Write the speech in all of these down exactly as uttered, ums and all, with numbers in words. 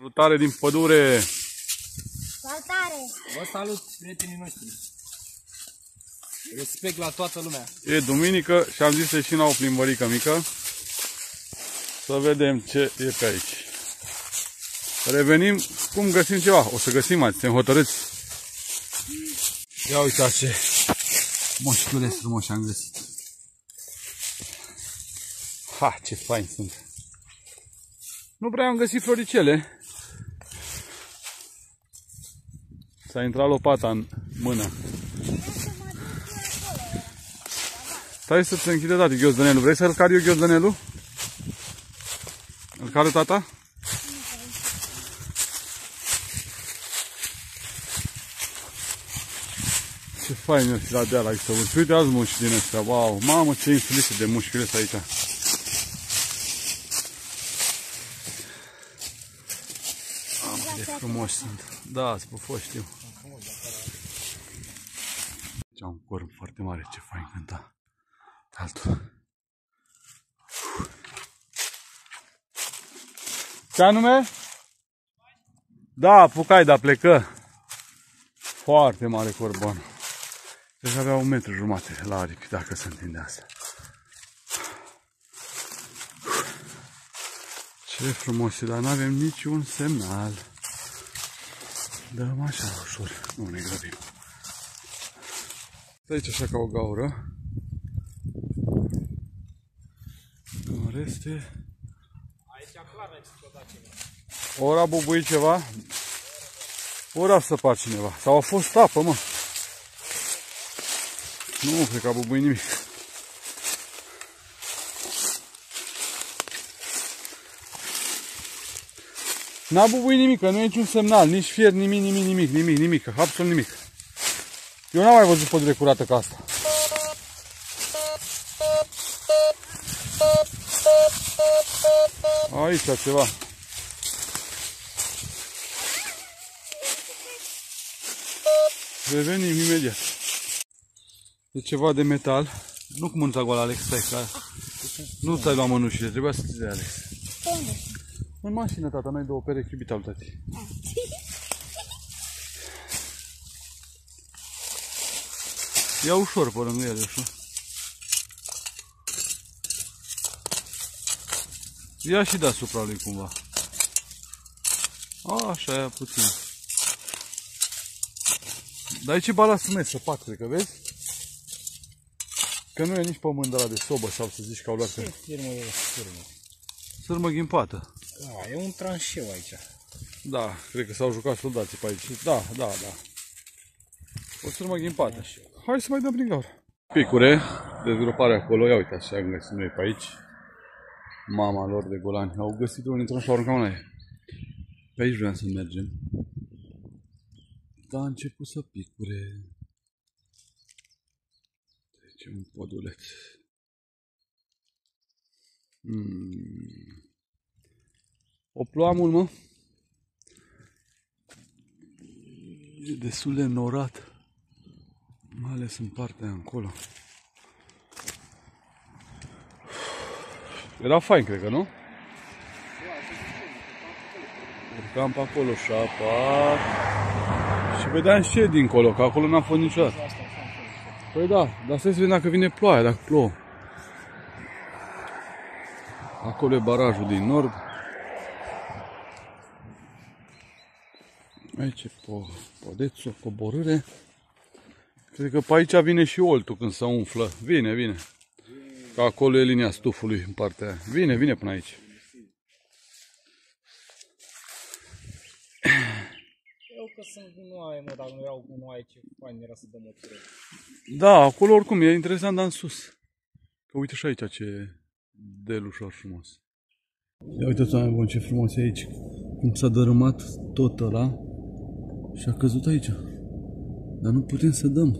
Salutare din pădure! Salutare! Vă salut, prietenii noștri! Respect la toată lumea! E duminică și am zis să ieșim la o plimbărică mică să vedem ce e pe aici. Revenim cum găsim ceva. O să găsim azi, suntem hotărâți. Ia uitați ce moșculeți frumoși am găsit. Ha, ce fain sunt! Nu prea am găsit floricele. S-a intrat lopata în mână. Stai să-ți închide tati ghiozdanelul. Vrei să-l car eu ghiozdanelul? Îl cară tata? Ce fain e și la deal aici să urci. Uite azi mușchi din ăstea. Wow, mamă ce insulise de mușchile aici. Mamă, de frumoși sunt. Da, spufos știu. Aici am un corp foarte mare, ce fain cânta. Altul. Ce anume? Da, apucai, dar plecă. Foarte mare corban. Deci avea un metru jumate la aripi, dacă se întinde asta. Ce frumos, dar nu avem niciun semnal. Dăm așa ușor, nu ne grăbim. Aici așa ca o gaură. În reste... Aici clar ai dat ceva. Ora bubui ceva? Ora să par cineva. Sau a fost apă, mă. Nu, cred că a bubuit nimic. N-a bubuit nimic, că nu e niciun semnal, nici fier, nimic, nimic, nimic, nimic, nimic, absolut nimic. Eu n-am mai văzut pădure curată ca asta. Aici ceva. Revenim imediat. E ceva de metal. Nu cu mânuța goală, Alex, stai, că nu ți-ai luat mănușile, trebuia să ți le Alex. În mașină, tata, noi două perechi iubite al tati. Ia ușor pe lângă ele, așa. Ia și deasupra lui cumva. A, așa, ia puțin. Dar aici e balastul meu, săpat, cred că vezi? Că nu e nici pământ de la de sobă sau să zici că au luat. Ce firmă e firmă? Sârmă ghimpată. Da, e un tranșeu aici. Da, cred că s-au jucat soldații pe aici. Da, da, da. O sârmă ghimpată. Hai să mai dăm prin gaură. Picure, dezgropare acolo. Ia uitați ce am găsit noi pe aici. Mama lor de golani. Au găsit unul într-un și au aruncat una aia. Pe aici vreau să mergem. Dar a început să picure. Deci un poduleț. Hmm. O ploamul, mă. E destul de norat. Mai ales în partea aia încolo. Era fain, cred că, nu? Urcam pe acolo și apa. Și vedeam și e dincolo, că acolo n-a fost niciodată. Păi da, dar să vedem dacă vine ploaia, dacă plouă. Acolo e barajul din nord. Aici e podețul, o coborâre. Cred că pe aici vine și oltul când se umflă. Vine, vine. Că acolo e linia stufului în partea aia. Vine, vine până aici. Eu că sunt gunoaie, mă, dacă nu erau gunoaie, ce fain era să dăm o tură. Da, acolo oricum e interesant, dar în sus. Că uite și aici ce delușor frumos. Ia uitați, oameni buni, ce frumos e aici. Cum s-a dărâmat tot ăla și a căzut aici. Dar nu putem să dăm.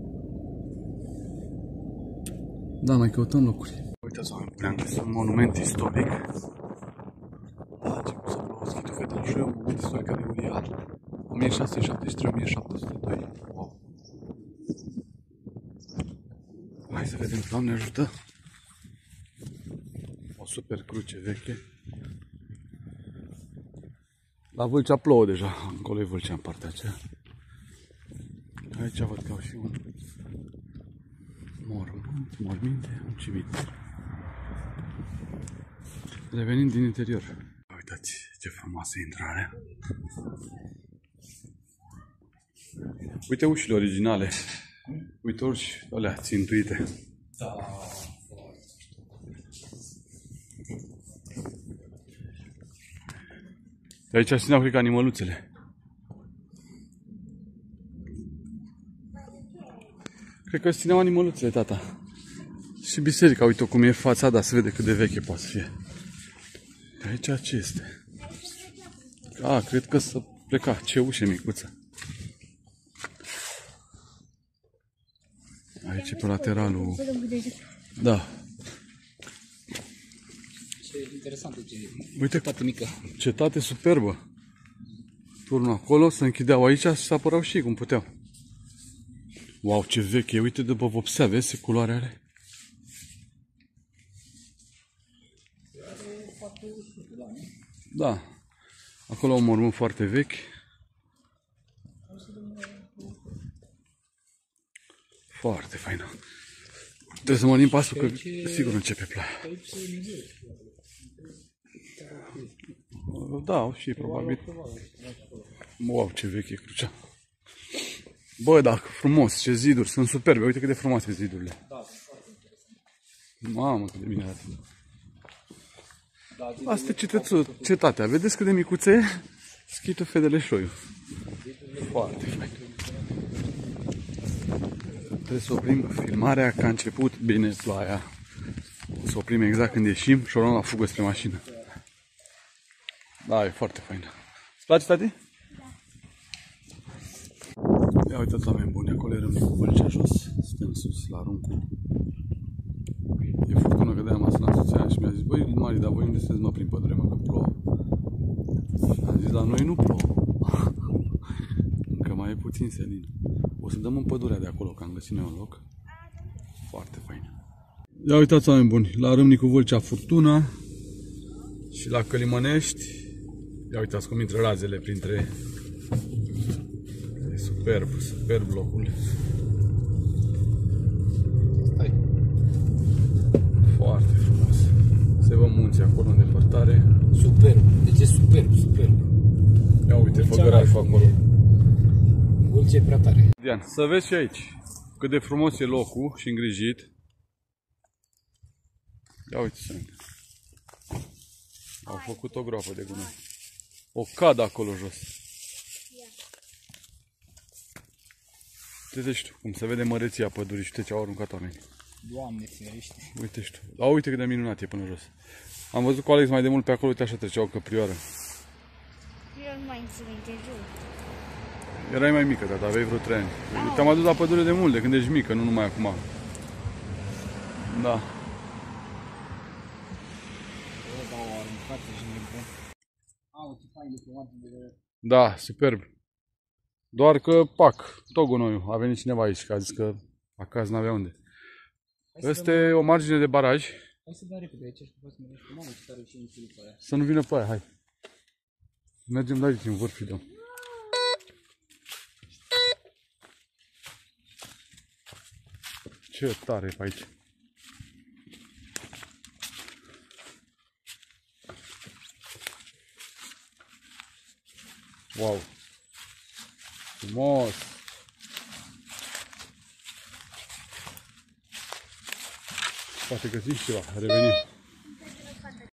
Da, mai căutăm locuri. Uitați, oameni buni, am găsit un monument istoric. Da, a început să plouă Schitul Fetelșoi, un monument istoric al lui Urial. o mie șase sute șaptezeci și trei - o mie șapte sute doi. Wow. Hai să vedem, Doamne ajută. O super cruce veche. La Vâlcea plouă deja, acolo e Vâlcea în partea aceea. Aici văd că au și un mormânt, morminte, un cimitir. Revenind din interior. Uitați ce frumoasă intrare. Uite ușile originale. Uite uși alea țintuite. Da. De aici țineau, cred că, animăluțele. Cred că țineau animăluțele, tata. Și biserica, uite cum e fațada, se vede cât de veche poate să fie. De aici ce este? A, cred că să pleca. Ce ușă micuță. Aici e pe lateralul. Da. Ce interesant e ce Uite, cetate mică. cetate superbă. Turnul acolo, se închideau aici și se apărau și ei cum puteau. Wow, ce veche. Uite de pe vopsea, vezi ce culoare are? Da. Acolo un mormânt foarte vechi. Foarte faină. Trebuie să mă limp pasul că sigur începe ploaia. Da, și probabil. Wow, ce veche e crucea. Bă, da, frumos, ce ziduri, sunt superbe. Uite cât de frumoase zidurile. Mamă, cât de bine arată. Asta e cetatea. Vedeți cât de micuță e? Schitul Fedeleșoiu. Foarte fain. Trebuie să oprim filmarea că a început bine ploaia. Să oprim exact când ieșim și o luăm la fugă spre mașină. Da, e foarte faină. Îți place, tati? Da. Ia uitați, oameni buni, acolo e Râmnicu Vâlcea jos. Suntem sus la Runcu. E furtună că de-aia m-a sunat soția și mi-a zis: băi, Mari, dar voi unde sunteți, mă, prin pădure, mă, că plouă? Și am zis: la noi nu plouă. Încă mai e puțin senin. O să dăm în pădurea de acolo, că am găsit noi un loc. Foarte fain. Ia uitați, oameni buni, la Râmnicu Vâlcea furtuna și la Călimănești. Ia uitați cum intră razele printre... E superb, superb locul. Hai. Foarte frumos. Se văd munții acolo în depărtare. Superb, deci e superb, superb. Ia uite, făgărașul acolo. Vâlcea e prea tare. Dian, să vezi și aici cât de frumos e locul și îngrijit. Ia uite să vedem. Au făcut o groapă de gunoi. O cadă acolo jos. Uite și tu, cum se vede măreția pădurii și uite ce au aruncat oamenii. Doamne ferește. Uite și tu. Da, uite cât de minunat e până jos. Am văzut cu Alex mai de mult pe acolo, uite așa trecea o căprioară. Eu nu mai țin minte, jur. Erai mai mică, tata, aveai vreo trei ani. Te-am adus la pădure de mult, de când ești mică, nu numai acum. Da. Da, superb. Doar că, pac, tot gunoiul. A venit cineva aici, că a zis că acasă n-avea unde. Asta e o margine de baraj. Hai să dăm repede aici și după să mergem cu mamă, ce tare și în filul pe aia. Să nu vină pe aia, hai. Mergem de aici, în vârf și dăm. Ce tare e pe aici. Wow. Frumos. Poate găsim ceva. Revenim.